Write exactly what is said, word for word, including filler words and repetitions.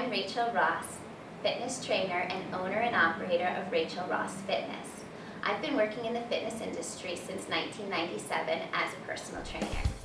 I'm Rachel Ross, fitness trainer and owner and operator of Rachel Ross Fitness. I've been working in the fitness industry since nineteen ninety-seven as a personal trainer.